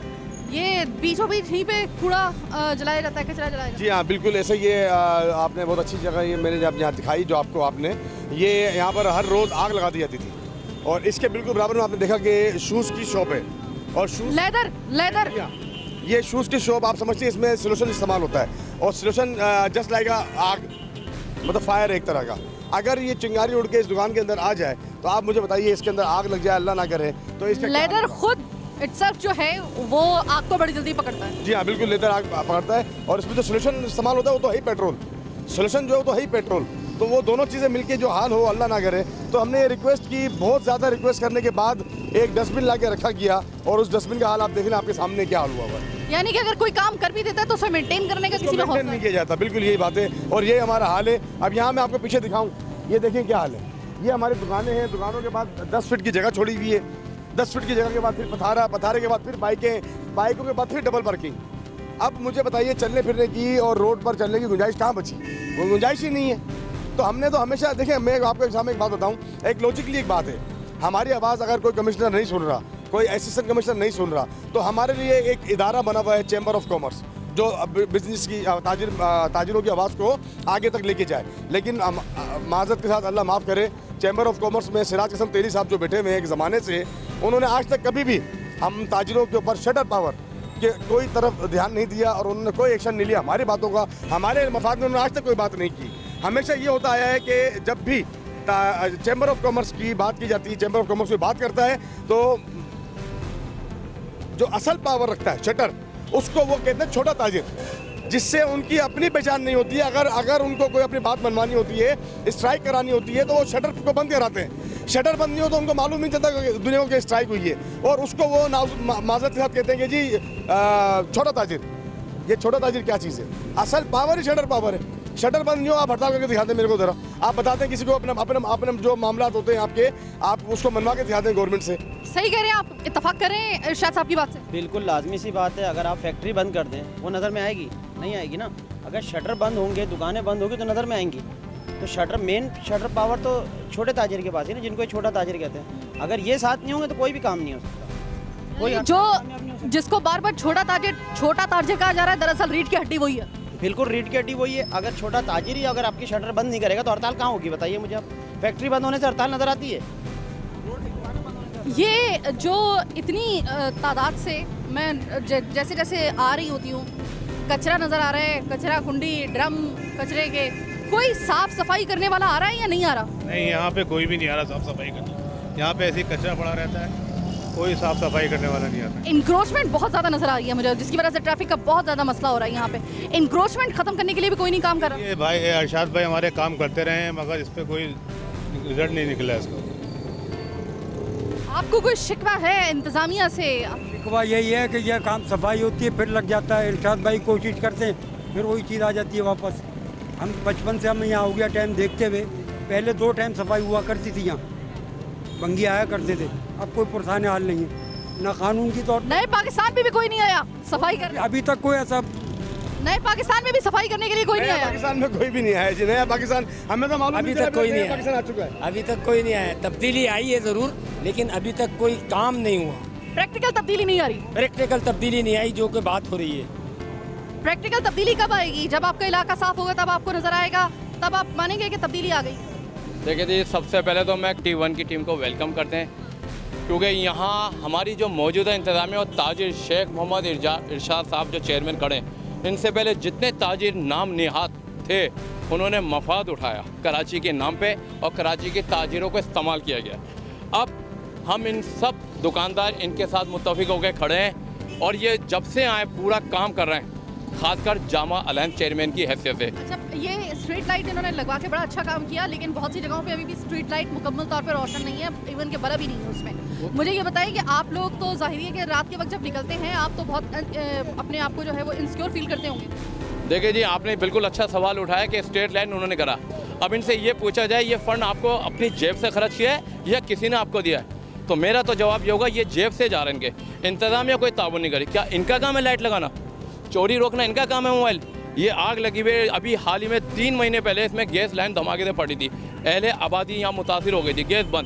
ये बीचों बीच यहीं पे कूड़ा अ, जलाया जाता है, कचरा जलाया जाता जी हाँ, बिल्कुल ऐसे ये आ, आपने बहुत अच्छी जगह ये मैंने जब यहाँ दिखाई जो आपको आपने ये यहाँ पर हर रोज़ आग लगा दी जाती थी और इसके बिल्कुल बराबर में आपने देखा कि शूज़ की शॉप है और है। शूज़ लेदर लेदर ये शूज़ की शॉप आप समझते हैं इसमें सोल्यूशन इस्तेमाल होता है और सोल्यूशन जस्ट लाइक आग मतलब फायर एक तरह का। अगर ये चिंगारी उड़ के इस दुकान के अंदर आ जाए तो आप मुझे बताइए इसके अंदर आग लग जाए, अल्लाह ना करे तो इसका क्या लेदर होगा? खुद इटसेल्फ जो है वो आग को बड़ी जल्दी पकड़ता है। जी हाँ, बिल्कुल लेदर आग पकड़ता है और इसमें जो सोल्यूशन इस्तेमाल होता है वो तो है ही पेट्रोल। सोल्यूशन जो है वो तो है ही पेट्रोल। तो वो दोनों चीज़ें मिलके जो हाल हो अल्लाह ना करे। तो हमने ये रिक्वेस्ट की, बहुत ज़्यादा रिक्वेस्ट करने के बाद एक डस्टबिन ला के रखा गया और उस डस्टबिन का हाल आप देख लें आपके सामने क्या हाल हुआ हुआ है। यानी कि अगर कोई काम कर भी देता है तो उसे मेंटेन करने का किसी में मेंटेन नहीं किया जाता, बिल्कुल यही बात है और ये हमारा हाल है। अब यहाँ मैं आपको पीछे दिखाऊँ, ये देखें क्या हाल है। ये हमारी दुकानें हैं, दुकानों के बाद दस फीट की जगह छोड़ी हुई है, दस फीट की जगह के बाद फिर पथारा, पथारे के बाद फिर बाइकें, बाइकों के बाद फिर डबल पार्किंग। अब मुझे बताइए चलने फिरने की और रोड पर चलने की गुंजाइश कहाँ बची? वो गुंजाइश ही नहीं है। तो हमने तो हमेशा देखिए, मैं आपको एक सामने एक बात बताऊँ, एक लॉजिकली एक बात है, हमारी आवाज़ अगर कोई कमिश्नर नहीं सुन रहा, कोई असिस्टेंट कमिश्नर नहीं सुन रहा, तो हमारे लिए एक इदारा बना हुआ है चैम्बर ऑफ कॉमर्स जो बिजनेस की ताजिर ताजिरों की आवाज़ को आगे तक लेके जाए। लेकिन माजरत के साथ अल्लाह माफ़ करे, चैम्बर ऑफ कॉमर्स में सिराज कसम तेली साहब जो बैठे हुए हैं एक ज़माने से, उन्होंने आज तक कभी भी हम ताजिरों के ऊपर शटर पावर के कोई तरफ ध्यान नहीं दिया और उन्होंने कोई एक्शन नहीं लिया हमारी बातों का, हमारे मफाद में उन्होंने आज तक कोई बात नहीं की। हमेशा ये होता आया है कि जब भी चैम्बर ऑफ कॉमर्स की बात की जाती है, चैम्बर ऑफ कॉमर्स की बात करता है तो जो असल पावर रखता है शटर, उसको वो कहते हैं छोटा ताजिर, जिससे उनकी अपनी पहचान नहीं होती है। अगर अगर उनको कोई अपनी बात मनवानी होती है, स्ट्राइक करानी होती है, तो वो शटर को बंद कराते हैं। शटर बंद नहीं हो तो उनको मालूम नहीं चलता कि दुनिया की स्ट्राइक हुई है और उसको वो माजरत के साथ कहते हैं कि जी आ, छोटा ताजिर। ये छोटा ताजिर क्या चीज़ है? असल पावर ही शटर पावर है। शटर बंद नहीं हो, आप हड़ताल करके दिखाते हैं मेरे को ज़रा, आप बताते हैं किसी को अपने अपने अपने जो मामला होते हैं आपके, आप उसको मनवा के दिखाते हैं गवर्नमेंट से। सही कह रहे हैं आप, इत्तेफाक कर रहे हैं इरशाद साहब की बात से? बिल्कुल लाजमी सी बात है। अगर आप फैक्ट्री बंद कर दें वो नज़र में आएगी? नहीं आएगी ना। अगर शटर बंद होंगे, दुकानें बंद होगी तो नज़र में आएंगी। तो शटर, मेन शटर पावर तो छोटे ताजिर के पास ही ना, जिनको छोटा ताजिर कहते हैं। अगर ये साथ नहीं होंगे तो कोई भी काम नहीं हो सकता। कोई जो जिसको बार बार छोटा ताजिर छोटा ताजिर कहा जा रहा है, दरअसल रीढ़ की हड्डी वही है। बिल्कुल रीढ़ की हड्डी वही है। अगर छोटा ताजिर ही अगर आपकी शटर बंद नहीं करेगा तो हड़ताल कहाँ होगी बताइए मुझे आप? फैक्ट्री बंद होने से हड़ताल नज़र आती है? ये जो इतनी तादाद से मैं जैसे जैसे आ रही होती हूँ, कचरा नज़र आ रहा है, कचरा कुंडी, ड्रम कचरे के, कोई साफ सफाई करने वाला आ रहा है या नहीं आ रहा? नहीं, यहाँ पे कोई भी नहीं आ रहा साफ सफाई करने। यहाँ पे ऐसे ही कचरा पड़ा रहता है, कोई साफ सफाई करने वाला नहीं आता। इंक्रोचमेंट बहुत ज़्यादा नजर आ रही है मुझे, जिसकी वजह से ट्रैफिक का बहुत ज़्यादा मसला हो रहा है यहाँ पे। इंक्रोचमेंट खत्म करने के लिए भी कोई नहीं काम कर रहा। ये भाई अरशाद भाई हमारे काम करते रहे हैं मगर इस पर कोई रिजल्ट नहीं निकला इसका। आपको कोई शिकवा है इंतजामिया से? शिकवा यही है कि यह काम सफाई होती है फिर लग जाता है, इरशाद भाई कोशिश करते हैं फिर वही चीज़ आ जाती है वापस। हम बचपन से हम यहाँ हो गया टाइम देखते हुए, पहले दो टाइम सफाई हुआ करती थी, यहाँ बंगी आया करते थे, अब कोई पुरसाने हाल नहीं है, ना कानून की तौर। नए पाकिस्तान में भी कोई नहीं आया सफाई करने? अभी तक कोई ऐसा नए पाकिस्तान में भी सफाई करने के लिए कोई नहीं आया? पाकिस्तान में कोई भी नहीं आया जी, नया पाकिस्तान हमें तो मालूम अभी तक कोई नहीं आया। पाकिस्तान आ चुका है, अभी तक कोई नहीं आया। तब्दीली आई है ज़रूर, लेकिन अभी तक कोई काम नहीं हुआ। प्रैक्टिकल तब्दीली नहीं आ रही? प्रैक्टिकल तब्दीली नहीं आई, जो कि बात हो रही है। प्रैक्टिकल तब्दीली कब आएगी? जब आपका इलाका साफ होगा तब आपको नजर आएगा, तब आप मानेंगे कि तब्दीली आ गई? देखिए जी, सबसे पहले तो मैं टी वन की टीम को वेलकम करते हैं, क्योंकि यहाँ हमारी जो मौजूदा इंतज़ामिया और ताजिर शेख मोहम्मद इरशाद साहब जो चेयरमैन खड़े हैं, इनसे पहले जितने ताजिर नाम निहात थे उन्होंने मफाद उठाया कराची के नाम पे और कराची के ताजिरों को इस्तेमाल किया गया। अब हम इन सब दुकानदार इनके साथ मुत्तफिक होकर खड़े हैं और ये जब से आए पूरा काम कर रहे हैं, खासकर जामा अलायंस चेयरमैन की हैसियत से। अच्छा, ये स्ट्रीट लाइट इन्होंने लगवा के बड़ा अच्छा काम किया, लेकिन बहुत सी जगहों पे अभी भी स्ट्रीट लाइट मुकम्मल तौर पे रोशन नहीं है, इवन के बल्ब भी नहीं है उसमें। मुझे ये बताइए कि आप लोग तो ज़ाहिर है कि रात के वक्त जब निकलते हैं आप तो बहुत अपने आप को जो है वो इनसिक्योर फील करते होंगे। देखिए जी, आपने बिल्कुल अच्छा सवाल उठाया कि स्ट्रीट लाइट उन्होंने करा। अब इनसे ये पूछा जाए ये फ़ंड आपको अपनी जेब से खर्च किया है या किसी ने आपको दिया है, तो मेरा तो जवाब ये होगा ये जेब से जा रहे हैं इनके। इंतज़ामिया कोई ताउन नहीं करे। क्या इनका काम है लाइट लगाना? चोरी रोकना इनका काम है? मोबाइल ये आग लगी हुई, अभी हाल ही में तीन महीने पहले इसमें गैस लाइन धमाके से पड़ी थी, अहले आबादी यहाँ मुतासिर हो गई थी, गैस बंद।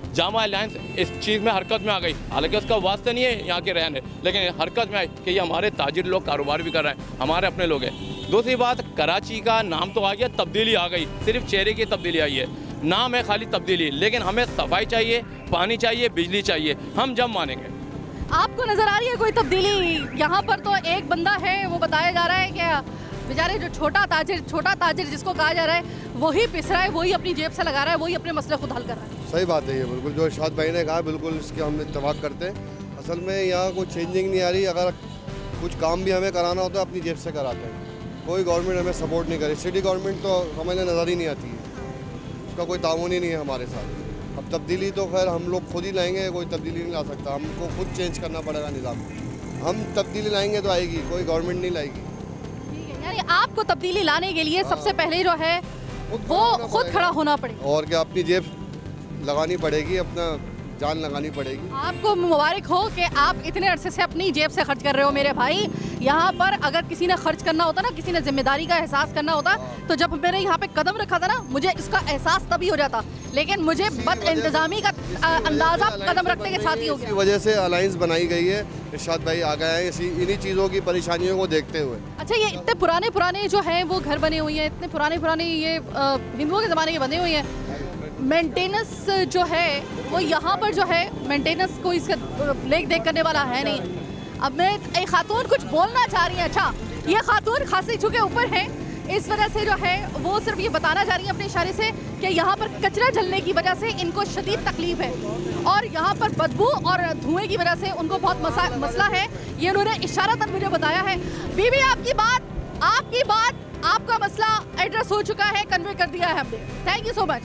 जामा अलायंस इस चीज़ में हरकत में आ गई। हालांकि उसका वास्ता नहीं है यहाँ के रहने, लेकिन हरकत में आई कि ये हमारे ताजिर लोग कारोबार भी कर रहे हैं, हमारे अपने लोग हैं। दूसरी बात, कराची का नाम तो आ गया, तब्दीली आ गई, सिर्फ चेहरे की तब्दीली आई है, नाम है खाली तब्दीली, लेकिन हमें सफाई चाहिए, पानी चाहिए, बिजली चाहिए। हम जब मानेंगे। आपको नजर आ रही है कोई तब्दीली? यहाँ पर तो एक बंदा है, वो बताया जा रहा है कि बेचारे जो छोटा ताजिर छोटा ताजिर जिसको कहा जा रहा है, वही पिस रहा है, वही अपनी जेब से लगा रहा है, वही अपने मसले खुद हल कर रहा है। सही बात है ये, बिल्कुल जो इरशाद भाई ने कहा, बिल्कुल इसके हम इत्तेफाक करते हैं। असल में यहाँ कोई चेंजिंग नहीं आ रही। अगर कुछ काम भी हमें कराना होता है अपनी जेब से कराते हैं, कोई गवर्नमेंट हमें सपोर्ट नहीं करे। सिटी गवर्नमेंट तो हमें नज़र ही नहीं आती है, उसका कोई ताउन ही नहीं है हमारे साथ। अब तब्दीली तो खैर हम लोग खुद ही लाएंगे, कोई तब्दीली नहीं ला सकता, हमको खुद चेंज करना पड़ेगा निज़ाम। हम तब्दीली लाएंगे तो आएगी, कोई गवर्नमेंट नहीं लाएगी। यानी आपको तब्दीली लाने के लिए सबसे पहले जो है वो खुद खड़ा होना पड़ेगा, और क्या अपनी जेब लगानी पड़ेगी, अपना जान लगानी पड़ेगी। आपको मुबारक हो कि आप इतने अरसे से अपनी जेब से खर्च कर रहे हो मेरे भाई। यहाँ पर अगर किसी ने खर्च करना होता ना, किसी ने जिम्मेदारी का एहसास करना होता, तो जब मैंने यहाँ पे कदम रखा था ना, मुझे इसका एहसास तभी हो जाता, लेकिन मुझे बद इंतजामी का अंदाजा कदम रखने के साथ ही हो गया। इसी वजह से अलायंस बनाई गई है, इरशाद भाई आ गए हैं इसी इन्हीं चीज़ों की परेशानियों को देखते हुए। अच्छा, ये इतने पुराने पुराने जो हैं वो घर बने हुए हैं, इतने पुराने पुराने ये हिंदुओं के ज़माने के बने हुए हैं, मेंटेनेंस जो है वो यहाँ पर जो है मेंटेनेंस कोई इसका लेख देख करने वाला है नहीं। अब मैं एक खातून कुछ बोलना चाह रही है। अच्छा, ये खातून खासी झुके ऊपर है, इस वजह से जो है वो सिर्फ ये बताना चाह रही है अपने इशारे से कि यहाँ पर कचरा जलने की वजह से इनको शदीद तकलीफ है और यहाँ पर बदबू और धुएं की वजह से उनको बहुत मसा, मसला है। ये उन्होंने इशारतन मुझे बताया है। बीबी, आपकी बात आपकी बात आपका मसला एड्रेस हो चुका है, कन्वे कर दिया है हमने। Thank you so much.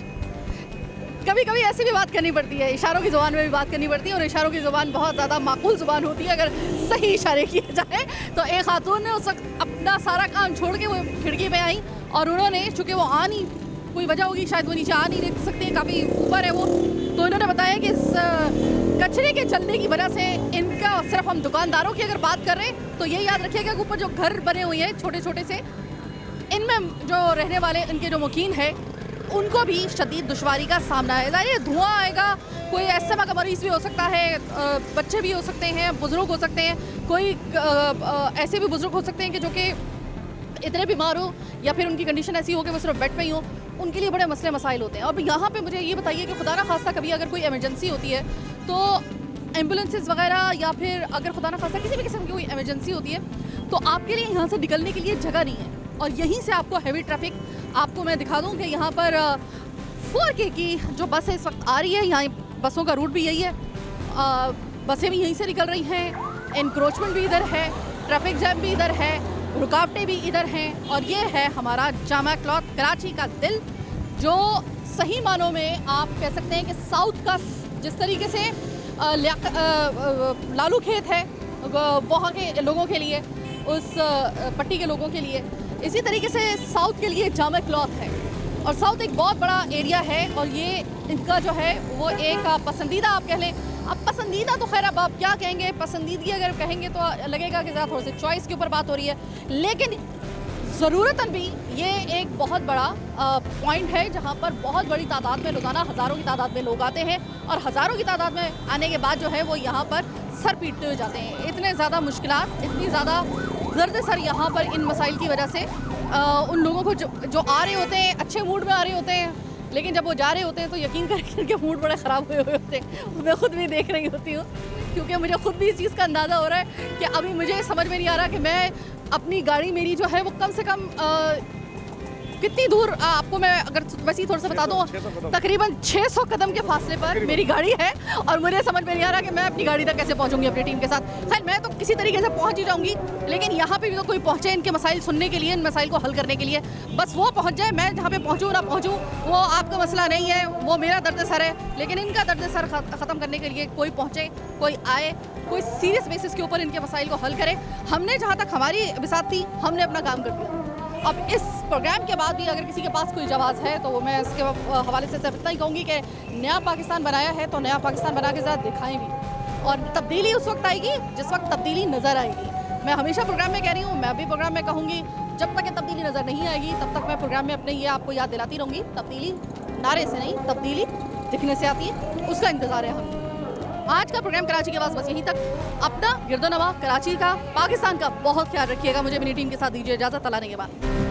कभी कभी ऐसी भी बात करनी पड़ती है, इशारों की ज़ुबान में भी बात करनी पड़ती है, और इशारों की ज़ुबान बहुत ज़्यादा माकूल ज़ुबान होती है अगर सही इशारे किए जाए। तो एक खातून ने उस वक्त अपना सारा काम छोड़ के वो खिड़की पे आई और उन्होंने, चूँकि वो आ नहीं, कोई वजह होगी शायद वो नीचे आ नहीं देख सकते, काफ़ी ऊपर है वो, तो इन्होंने बताया कि इस कचरे के चलने की वजह से इनका, सिर्फ हम दुकानदारों की अगर बात कर रहे हैं तो ये याद रखिएगा कि ऊपर जो घर बने हुए हैं छोटे छोटे से, इनमें जो रहने वाले इनके जो मुकीन है उनको भी शदीद दुश्वारी का सामना है। ज़ाहिर धुआं आएगा, कोई अस्थमा का मरीज़ भी हो सकता है, बच्चे भी हो सकते हैं, बुज़ुर्ग हो सकते हैं, कोई ऐसे भी बुज़ुर्ग हो सकते हैं कि जो कि इतने बीमार हो या फिर उनकी कंडीशन ऐसी हो कि वो सिर्फ बेड पे ही हो, उनके लिए बड़े मसले मसाइल होते हैं। और यहाँ पे मुझे ये बताइए कि खुदा ना खास्ता कभी अगर कोई इमरजेंसी होती है तो एम्बुलेंसेस वगैरह, या फिर अगर खुदा ना खास्ता किसी भी किस्म की कोई इमरजेंसी होती है तो आपके लिए यहाँ से निकलने के लिए जगह नहीं है, और यहीं से आपको हैवी ट्रैफिक, आपको मैं दिखा दूं कि यहाँ पर फोर के की जो बस है इस वक्त आ रही है, यहाँ बसों का रूट भी यही है, आ, बसें भी यहीं से निकल रही हैं, इनक्रोचमेंट भी इधर है, ट्रैफिक जैम भी इधर है, रुकावटें भी इधर हैं, और ये है हमारा जामा क्लॉथ, कराची का दिल, जो सही मानों में आप कह सकते हैं कि साउथ का जिस तरीके से आ, आ, लालू खेत है वहाँ के लोगों के लिए, उस पट्टी के लोगों के लिए, इसी तरीके से साउथ के लिए जामा क्लॉथ है। और साउथ एक बहुत बड़ा एरिया है, और ये इनका जो है वो एक पसंदीदा, आप कह लें, अब पसंदीदा तो खैर अब आप क्या कहेंगे, पसंदीदगी अगर कहेंगे तो लगेगा कि ज़रा थोड़े से चॉइस के ऊपर बात हो रही है, लेकिन ज़रूरतन भी ये एक बहुत बड़ा पॉइंट है जहाँ पर बहुत बड़ी तादाद में रोज़ाना हज़ारों की तादाद में लोग आते हैं, और हज़ारों की तादाद में आने के बाद जो है वो यहाँ पर सर पीटते हुए जाते हैं। इतने ज़्यादा मुश्किलात, इतनी ज़्यादा दर्द सर यहाँ पर इन मसाइल की वजह से आ, उन लोगों को जो, जो आ रहे होते हैं अच्छे मूड में आ रहे होते हैं, लेकिन जब वो जा रहे होते हैं तो यकीन करके उनके मूड बड़े ख़राब हुए हुए होते हैं। मैं खुद भी देख रही होती हूँ, क्योंकि मुझे खुद भी इस चीज़ का अंदाज़ा हो रहा है कि अभी मुझे समझ में नहीं आ रहा कि मैं अपनी गाड़ी मेरी जो है वो कम से कम आ, कितनी दूर, आपको मैं अगर वैसे ही थोड़ा सा बता दूँ, तकरीबन छह सौ कदम के फासले पर मेरी गाड़ी है, और मुझे समझ में नहीं आ रहा कि मैं अपनी गाड़ी तक कैसे पहुँचूंगी अपनी टीम के साथ। खैर मैं तो किसी तरीके से पहुँच ही जाऊँगी, लेकिन यहाँ पे भी तो कोई पहुँचे इनके मसाइल सुनने के लिए, इन मसाइल को हल करने के लिए, बस वो पहुँच जाए। मैं जहाँ पे पहुँचूँ ना पहुँचूँ वो आपका मसला नहीं है, वो मेरा दर्द सर है, लेकिन इनका दर्द सर ख़त्म करने के लिए कोई पहुँचे, कोई आए, कोई सीरियस बेसिस के ऊपर इनके मसाइल को हल करे। हमने जहाँ तक हमारी बिसात थी हमने अपना काम कर दिया। अब इस प्रोग्राम के बाद भी अगर किसी के पास कोई जवाब है तो वो मैं इसके हवाले से सिर्फ इतना ही कहूँगी कि नया पाकिस्तान बनाया है तो नया पाकिस्तान बना के ज़रा दिखाएं भी, और तब्दीली उस वक्त आएगी जिस वक्त तब्दीली नज़र आएगी। मैं हमेशा प्रोग्राम में कह रही हूँ, मैं भी प्रोग्राम में कहूँगी, जब तक ये तब्दीली नज़र नहीं आएगी तब तक मैं प्रोग्राम में अपने ये आपको याद दिलाती रहूँगी, तब्दीली नारे से नहीं, तब्दीली दिखने से आती है, उसका इंतज़ार है हमें। आज का प्रोग्राम कराची की आवाज़ बस यहीं तक। अपना गिरदोनवा कराची का, पाकिस्तान का बहुत ख्याल रखिएगा। मुझे मेरी टीम के साथ दीजिए इजाज़त। तलाने के बाद